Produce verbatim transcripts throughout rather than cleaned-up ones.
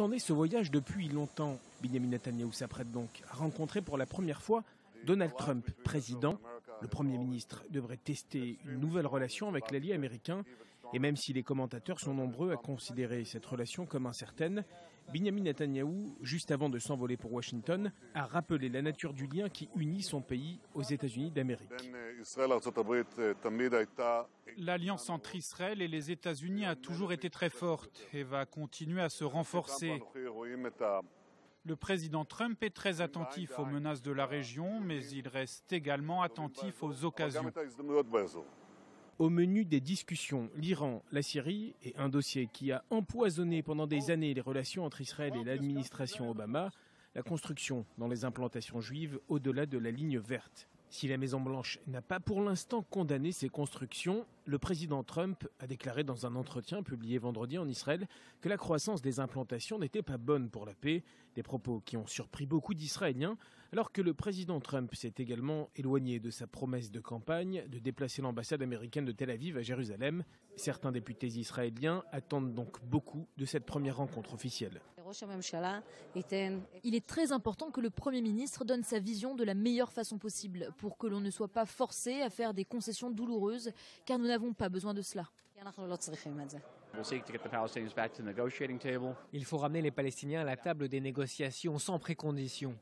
attendait ce voyage depuis longtemps. Binyamin Netanyahou s'apprête donc à rencontrer pour la première fois Donald Trump, président. Le Premier ministre devrait tester une nouvelle relation avec l'allié américain. Et même si les commentateurs sont nombreux à considérer cette relation comme incertaine, Binyamin Netanyahou, juste avant de s'envoler pour Washington, a rappelé la nature du lien qui unit son pays aux États-Unis d'Amérique. L'alliance entre Israël et les États-Unis a toujours été très forte et va continuer à se renforcer. Le président Trump est très attentif aux menaces de la région, mais il reste également attentif aux occasions. Au menu des discussions, l'Iran, la Syrie et un dossier qui a empoisonné pendant des années les relations entre Israël et l'administration Obama, la construction dans les implantations juives au-delà de la ligne verte. Si la Maison-Blanche n'a pas pour l'instant condamné ces constructions, le président Trump a déclaré dans un entretien publié vendredi en Israël que la croissance des implantations n'était pas bonne pour la paix, des propos qui ont surpris beaucoup d'Israéliens, alors que le président Trump s'est également éloigné de sa promesse de campagne de déplacer l'ambassade américaine de Tel Aviv à Jérusalem. Certains députés israéliens attendent donc beaucoup de cette première rencontre officielle. Il est très important que le Premier ministre donne sa vision de la meilleure façon possible pour que l'on ne soit pas forcé à faire des concessions douloureuses, car nous n'avons pas besoin de cela. Il faut ramener les Palestiniens à la table des négociations sans préconditions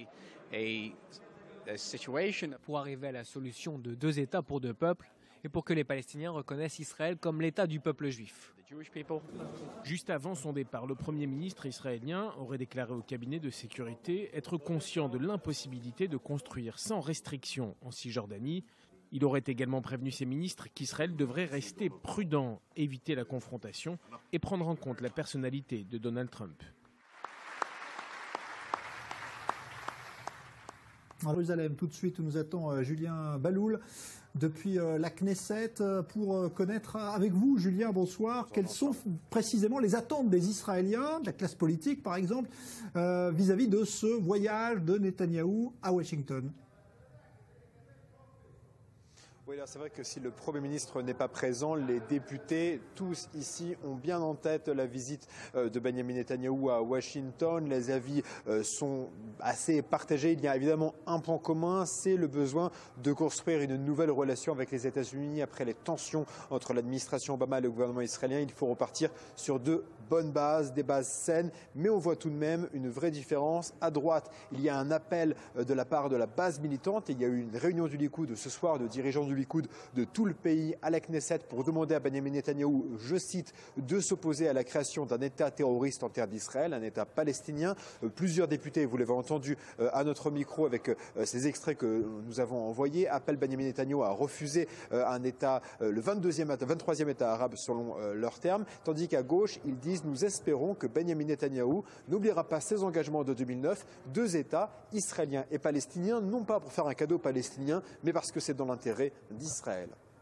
pour arriver à la solution de deux États pour deux peuples et pour que les Palestiniens reconnaissent Israël comme l'État du peuple juif. Juste avant son départ, le Premier ministre israélien aurait déclaré au cabinet de sécurité être conscient de l'impossibilité de construire sans restriction en Cisjordanie. Il aurait également prévenu ses ministres qu'Israël devrait rester prudent, éviter la confrontation et prendre en compte la personnalité de Donald Trump. À Jérusalem, tout de suite, nous attend Julien Baloul depuis la Knesset pour connaître avec vous, Julien, bonsoir, quelles sont précisément les attentes des Israéliens, de la classe politique par exemple, vis-à-vis de ce voyage de Netanyahou à Washington. Oui, c'est vrai que si le Premier ministre n'est pas présent, les députés, tous ici, ont bien en tête la visite de Benjamin Netanyahou à Washington. Les avis sont assez partagés. Il y a évidemment un point commun, c'est le besoin de construire une nouvelle relation avec les États-Unis après les tensions entre l'administration Obama et le gouvernement israélien. Il faut repartir sur de bonnes bases, des bases saines, mais on voit tout de même une vraie différence. À droite, il y a un appel de la part de la base militante et il y a eu une réunion du Likoud ce soir de dirigeants du Likoud de tout le pays à la Knesset pour demander à Benjamin Netanyahou, je cite, de s'opposer à la création d'un État terroriste en terre d'Israël, un État palestinien. Plusieurs députés, vous l'avez entendu à notre micro avec ces extraits que nous avons envoyés, appellent Benjamin Netanyahou à refuser un État, le vingt-deuxième, vingt-troisième État arabe selon leurs termes, tandis qu'à gauche, ils disent nous espérons que Benjamin Netanyahou n'oubliera pas ses engagements de deux mille neuf, deux États, israéliens et palestiniens, non pas pour faire un cadeau palestinien, mais parce que c'est dans l'intérêt d'Israël.